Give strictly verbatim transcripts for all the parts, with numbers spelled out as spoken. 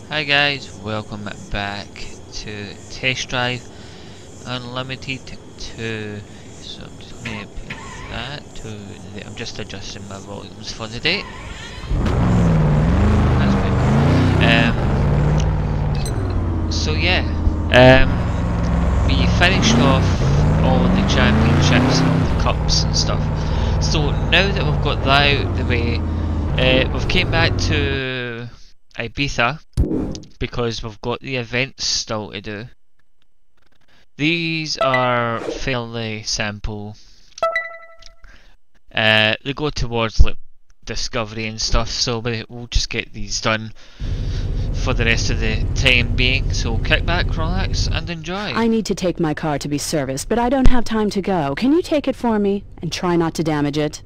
Hi guys, welcome back to Test Drive Unlimited two. So I'm just going to put that to the, I'm just adjusting my volumes for the day. That's good. Um, so yeah, um, we finished off all of the championships and all the cups and stuff. So now that we've got that out of the way, uh, we've came back to Ibiza, because we've got the events still to do. These are fairly simple. Uh, they go towards like discovery and stuff, so we, we'll just get these done for the rest of the time being. So kick back, relax, and enjoy. I need to take my car to be serviced, but I don't have time to go. Can you take it for me? And try not to damage it.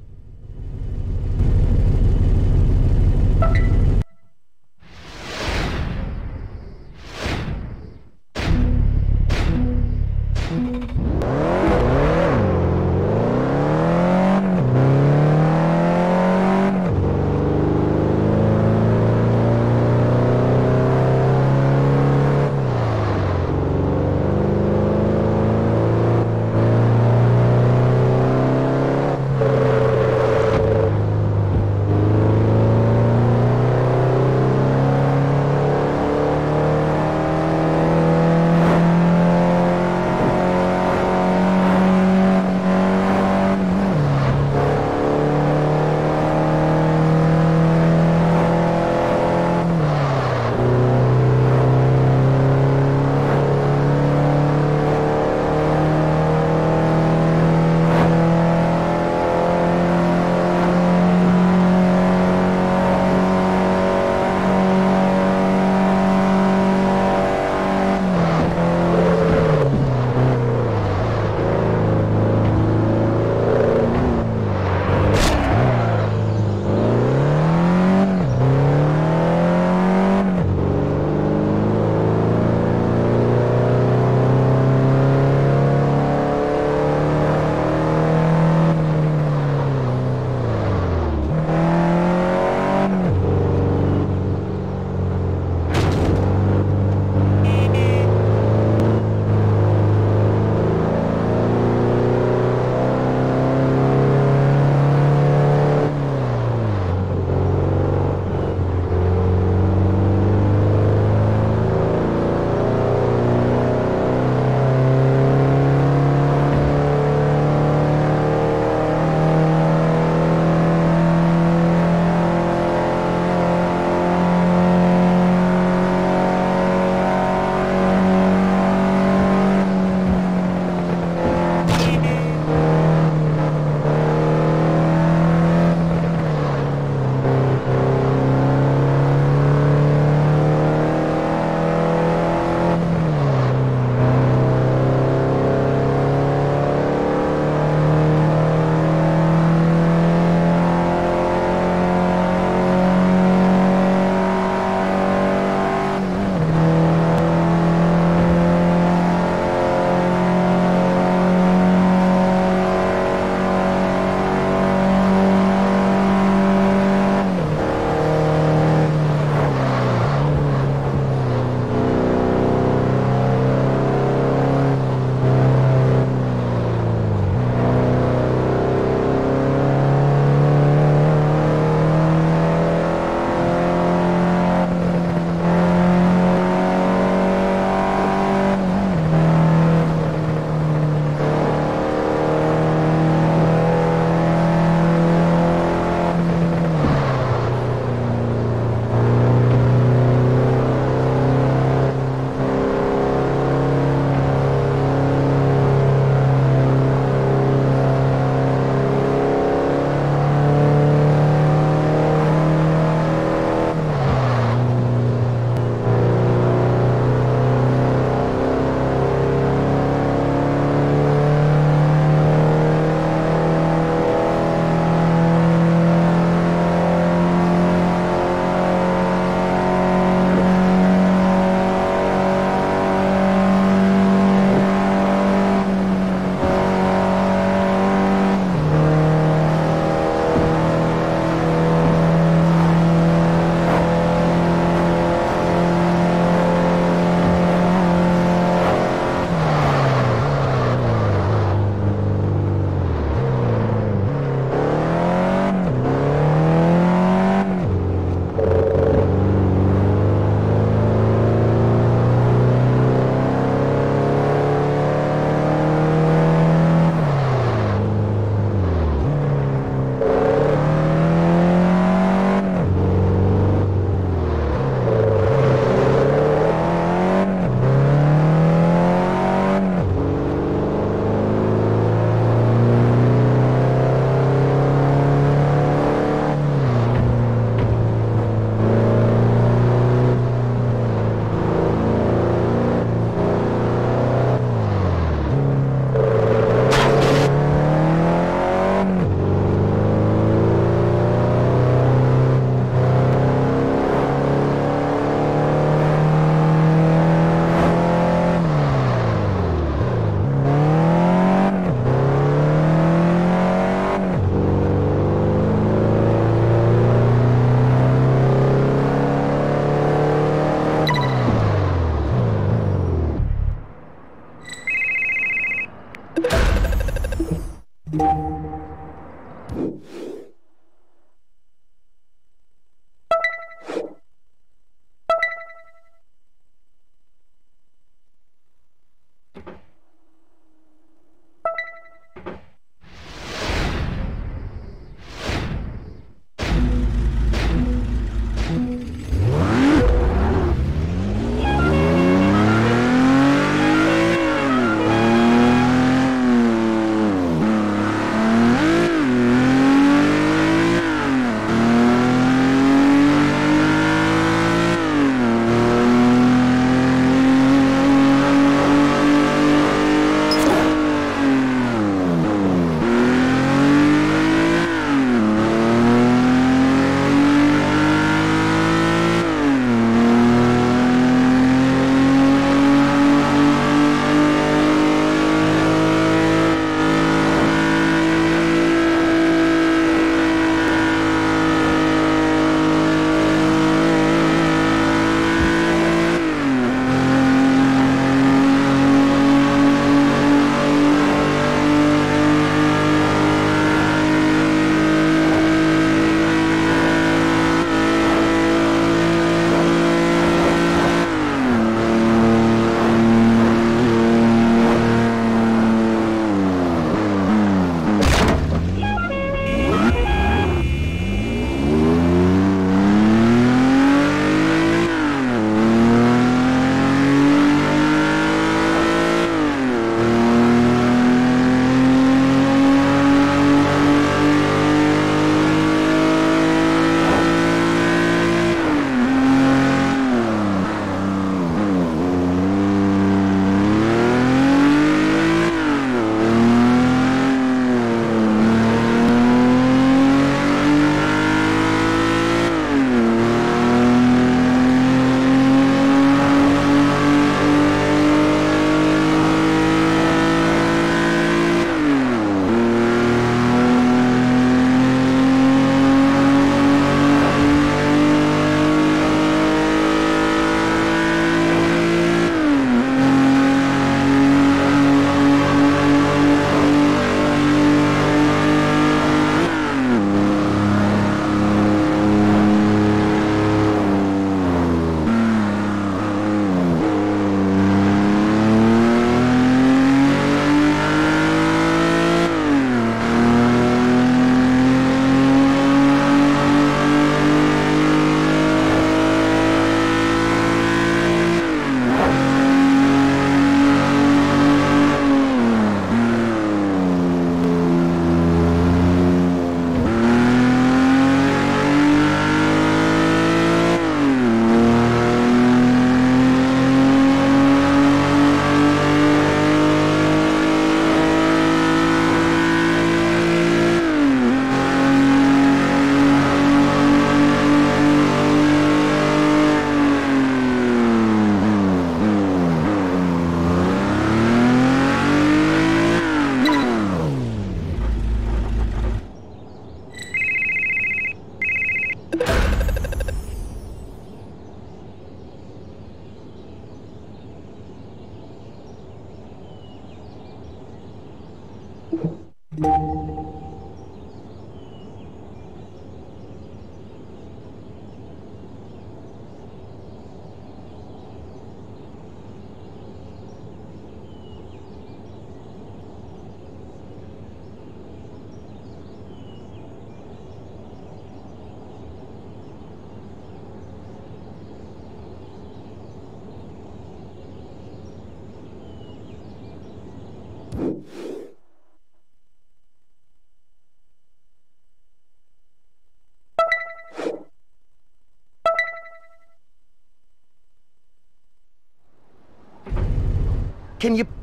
Can you...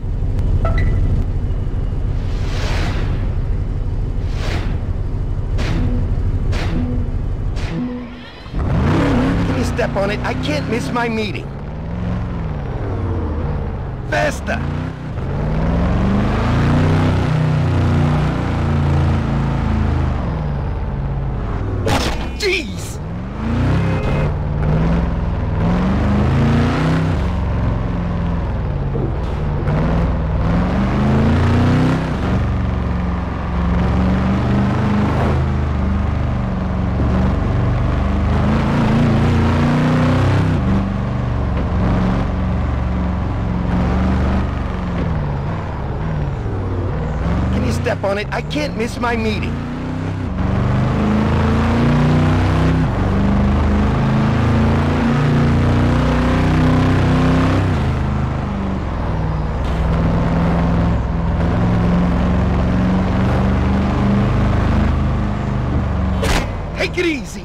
Can you step on it? I can't miss my meeting. Faster! Jeez! Can you step on it? I can't miss my meeting. Take it easy.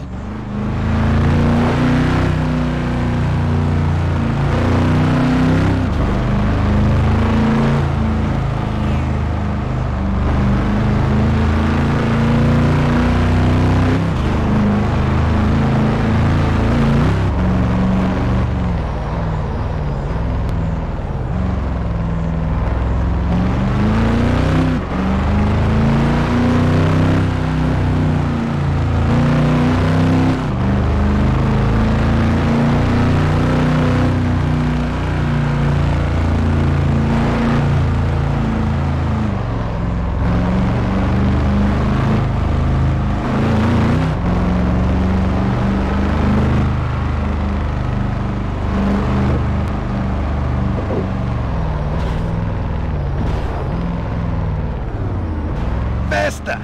Faster!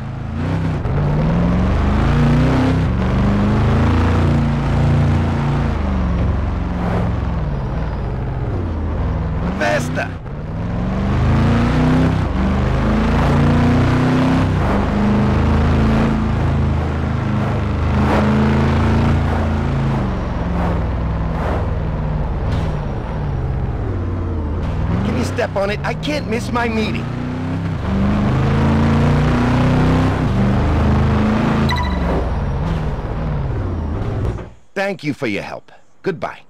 Faster! Can you step on it? I can't miss my meeting. Thank you for your help. Goodbye.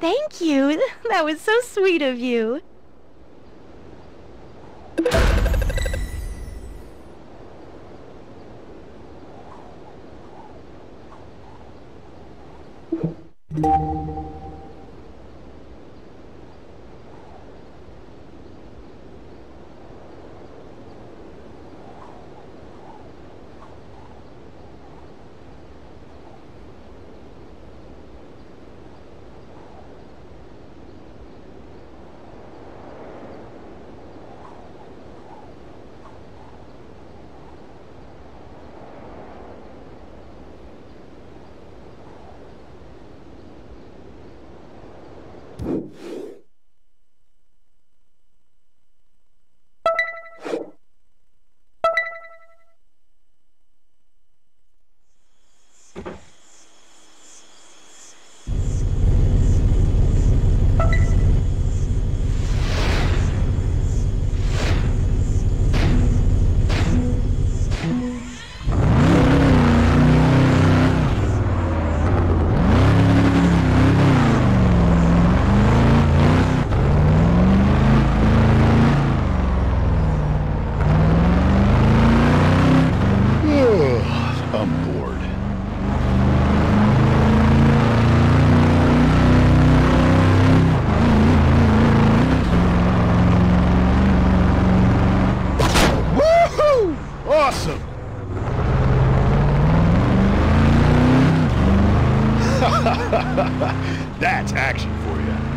Thank you. That was so sweet of you. Awesome! That's action for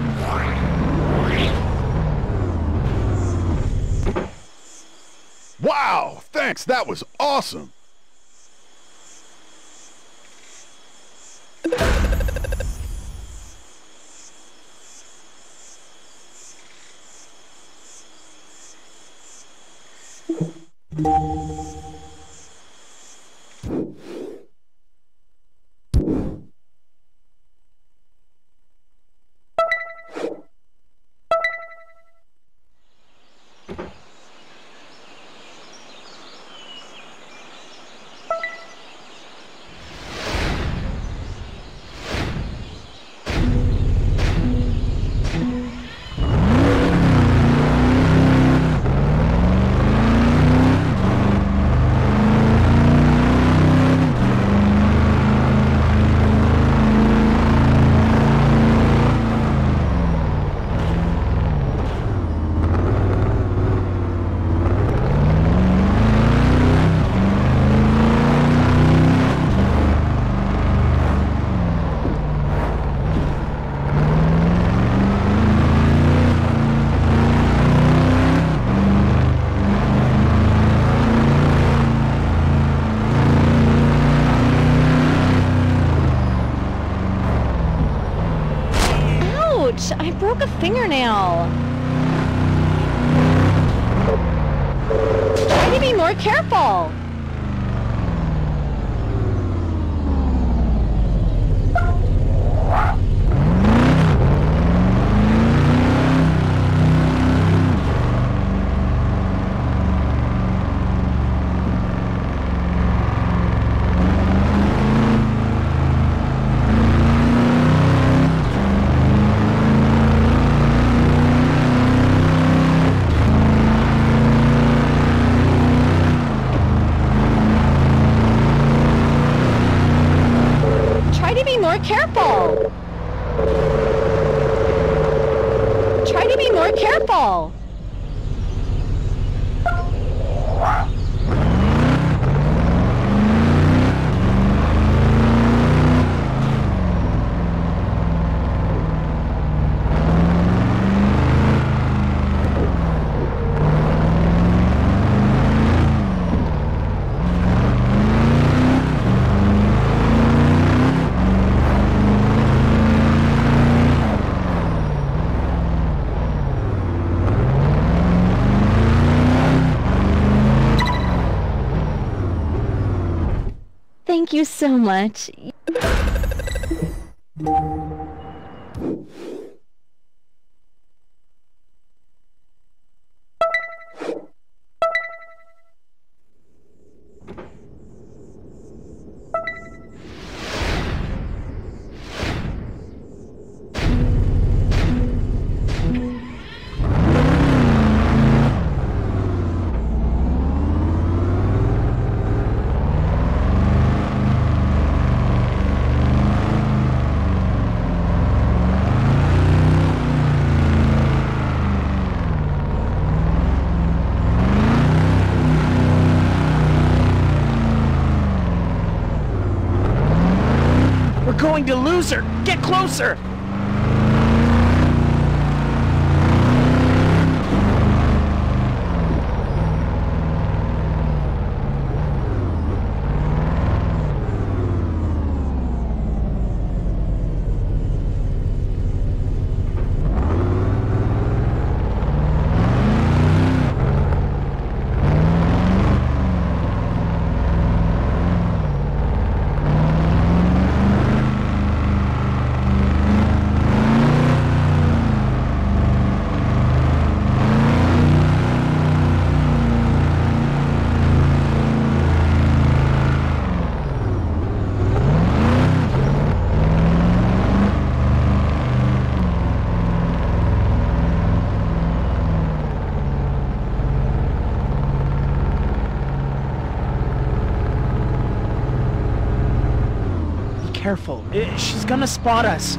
you. Wow! Thanks, that was awesome! I broke a fingernail. Try to be more careful. More careful. Try to be more careful. Thank you so much. going to lose her! Get closer! Careful. Uh, She's gonna spot us.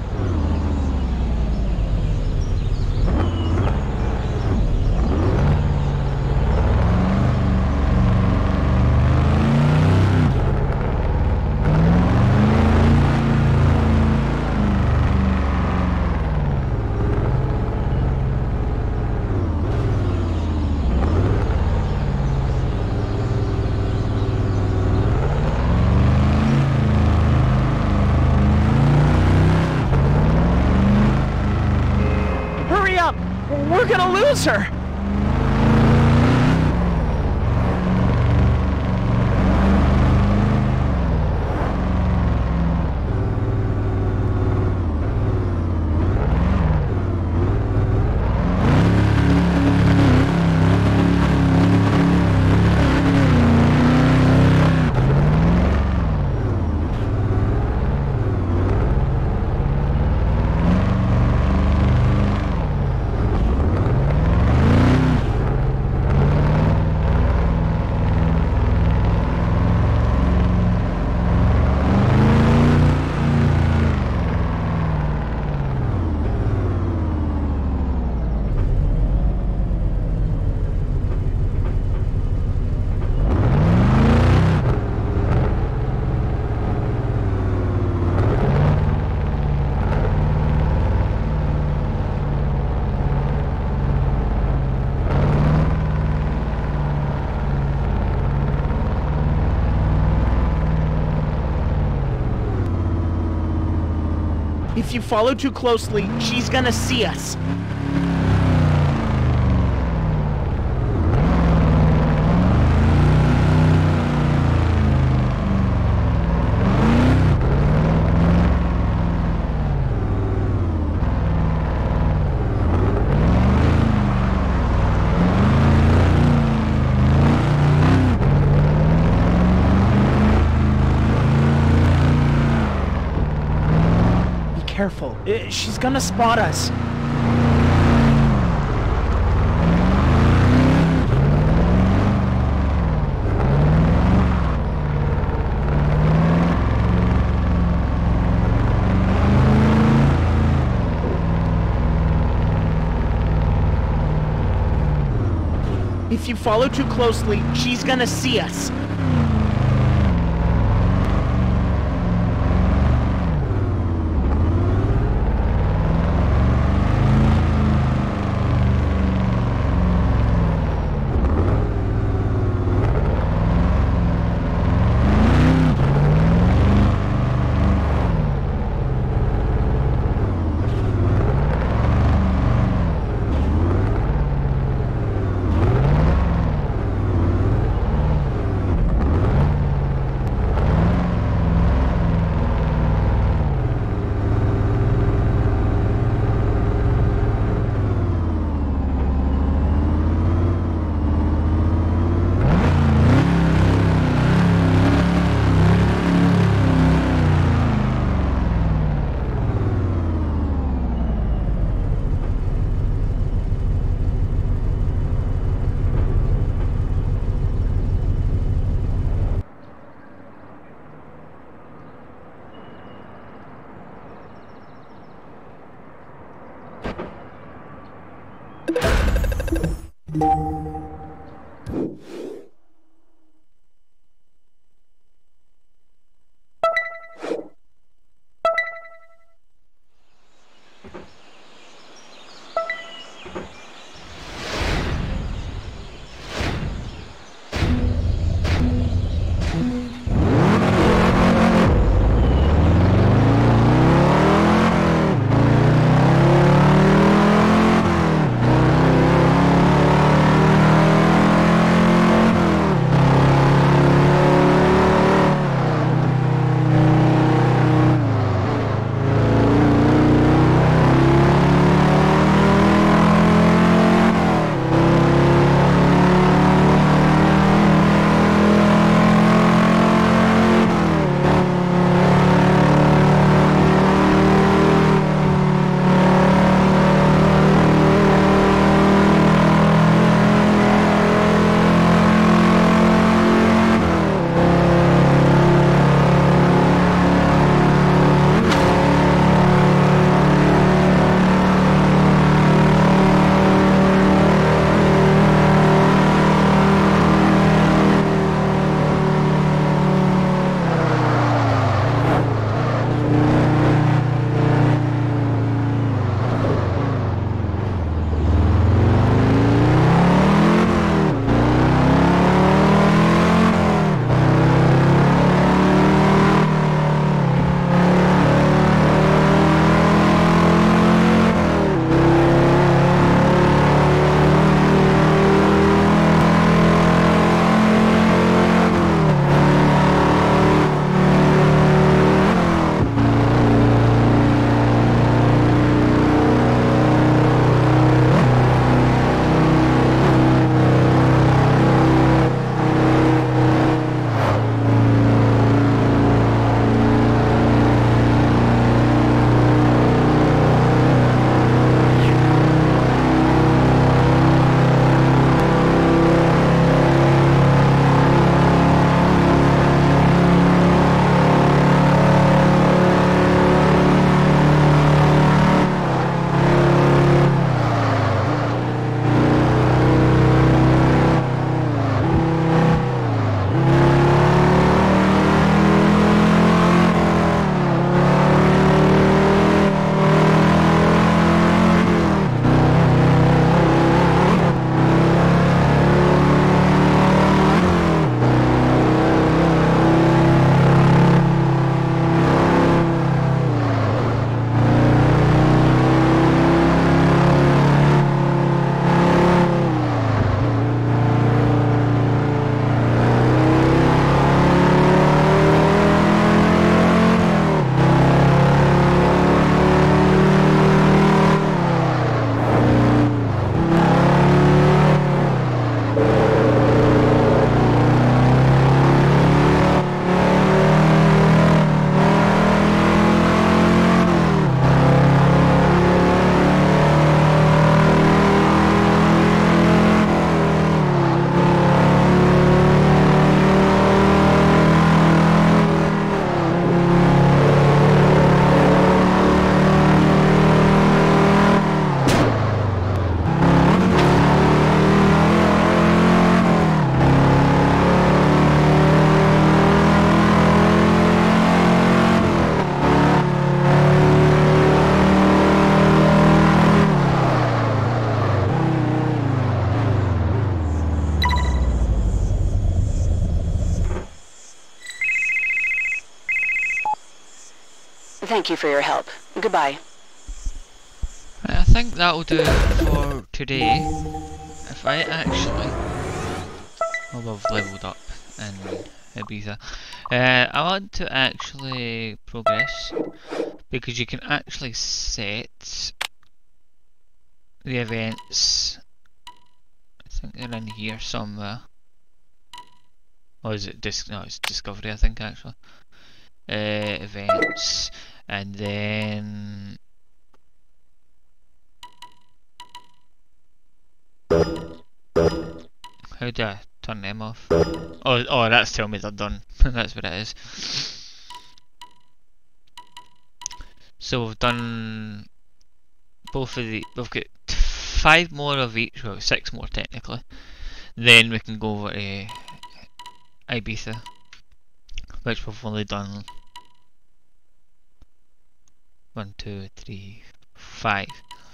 We're gonna lose her! If you follow too closely, she's gonna see us. Careful. Uh, She's gonna spot us. If you follow too closely, she's gonna see us. Thank you for your help. Goodbye. Right, I think that'll do for today. If I actually... Well, I've leveled up in Ibiza. Uh, I want to actually progress, because you can actually set the events. I think they're in here somewhere. Or is it dis- no, it's discovery, I think, actually. Uh, events, and then how do I turn them off? Oh, oh, that's telling me they're done. That's what it is. So we've done both of the. We've got five more of each. Well, six more technically. Then we can go over to Ibiza, which we've only done one, two, three, five.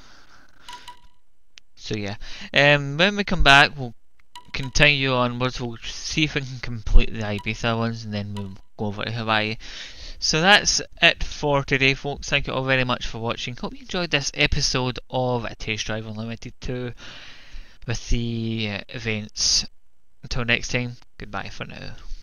So yeah, um, when we come back, we'll continue onwards. We'll see if we can complete the Ibiza ones, and then we'll go over to Hawaii. So that's it for today, folks. Thank you all very much for watching. Hope you enjoyed this episode of A Taste Drive Unlimited two with the uh, events. Until next time, goodbye for now.